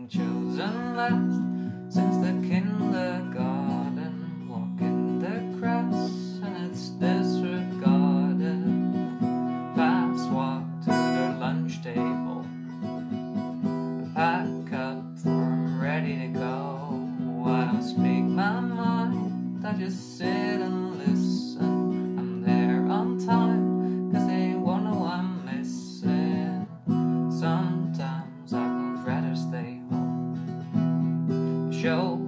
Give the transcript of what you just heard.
been chosen last since the kindergarten. Walking the grass and it's disregarded. Fast walk to the lunch table. Pack up, I'm ready to go. I don't speak my mind, I just sit and listen. I'm there on time, cause they won't know I'm missing. Sometimes I would rather stay home. Show